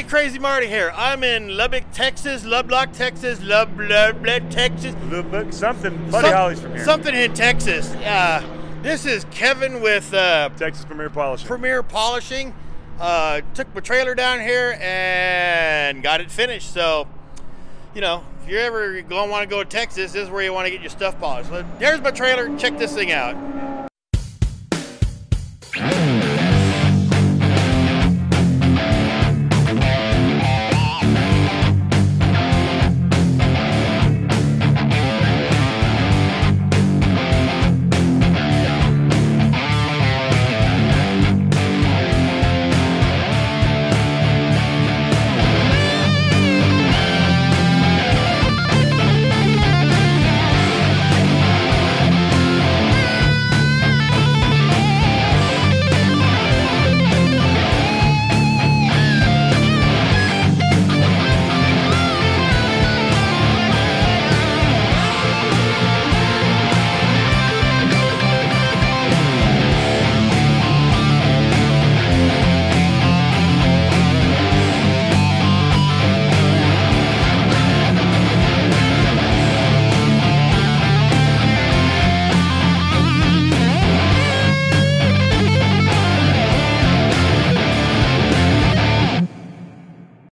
Hey, Crazy Marty here. I'm in Lubbock, Texas. Lubbock, Texas. Lubbock, Texas. Lubbock, something. Buddy Holly's from here. Something in Texas. This is Kevin with Texas Premier Polishing. Premier Polishing. Took my trailer down here and got it finished. So, you know, if you're ever going to want to go to Texas, this is where you want to get your stuff polished. So here's my trailer. Check this thing out.